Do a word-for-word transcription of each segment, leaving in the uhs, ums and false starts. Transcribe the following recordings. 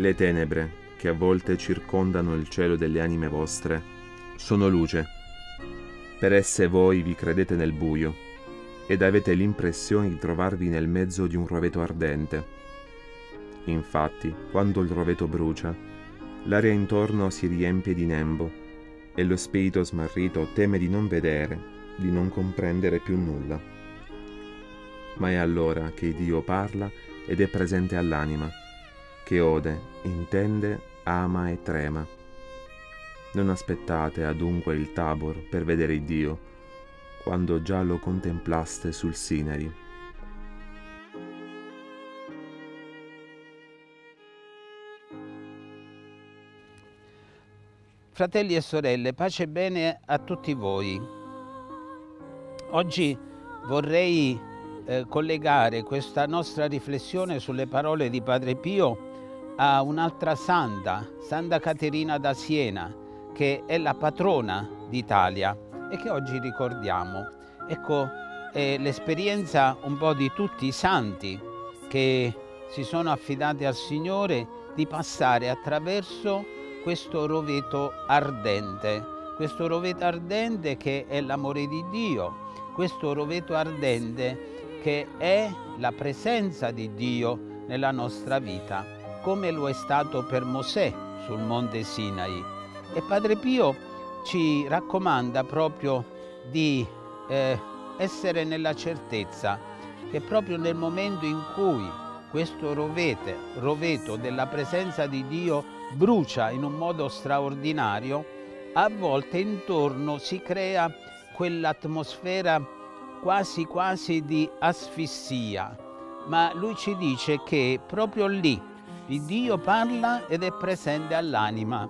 Le tenebre che a volte circondano il cielo delle anime vostre sono luce. Per esse voi vi credete nel buio ed avete l'impressione di trovarvi nel mezzo di un roveto ardente. Infatti, quando il roveto brucia, l'aria intorno si riempie di nembo e lo spirito smarrito teme di non vedere, di non comprendere più nulla. Ma è allora che Dio parla ed è presente all'anima, che ode, intende, ama e trema. Non aspettate adunque il Tabor per vedere Dio, quando già lo contemplaste sul Sinai. Fratelli e sorelle, pace e bene a tutti voi. Oggi vorrei eh, collegare questa nostra riflessione sulle parole di Padre Pio a un'altra santa, Santa Caterina da Siena, che è la patrona d'Italia e che oggi ricordiamo. Ecco, è l'esperienza un po' di tutti i santi che si sono affidati al Signore di passare attraverso questo roveto ardente, questo roveto ardente che è l'amore di Dio, questo roveto ardente che è la presenza di Dio nella nostra vita, come lo è stato per Mosè sul monte Sinai. E Padre Pio ci raccomanda proprio di eh, essere nella certezza che proprio nel momento in cui questo rovete, roveto della presenza di Dio brucia in un modo straordinario, a volte intorno si crea quell'atmosfera quasi quasi di asfissia, ma lui ci dice che proprio lì il Dio parla ed è presente all'anima,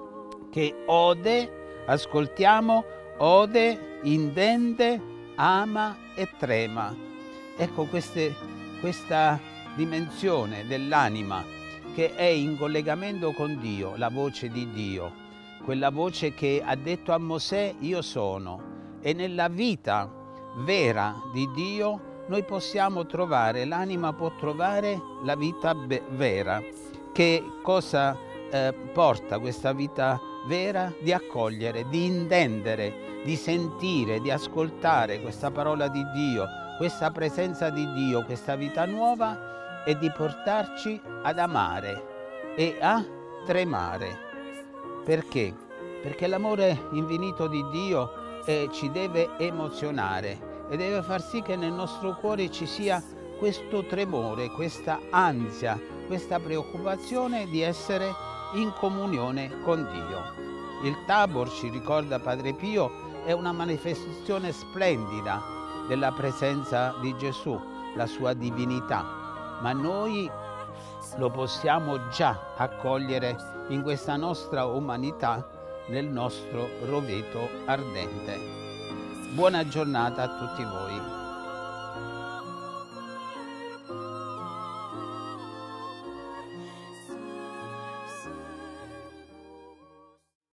che ode, ascoltiamo, ode, intende, ama e trema. Ecco queste, questa dimensione dell'anima che è in collegamento con Dio, la voce di Dio, quella voce che ha detto a Mosè io sono, e nella vita vera di Dio noi possiamo trovare, l'anima può trovare la vita vera. Che cosa eh, porta questa vita vera? Di accogliere, di intendere, di sentire, di ascoltare questa parola di Dio, questa presenza di Dio, questa vita nuova, e di portarci ad amare e a tremare. Perché? Perché l'amore infinito di Dio eh, ci deve emozionare e deve far sì che nel nostro cuore ci sia questo tremore, questa ansia, questa preoccupazione di essere in comunione con Dio. Il Tabor, ci ricorda Padre Pio, è una manifestazione splendida della presenza di Gesù, la sua divinità. Ma noi lo possiamo già accogliere in questa nostra umanità, nel nostro roveto ardente. Buona giornata a tutti voi.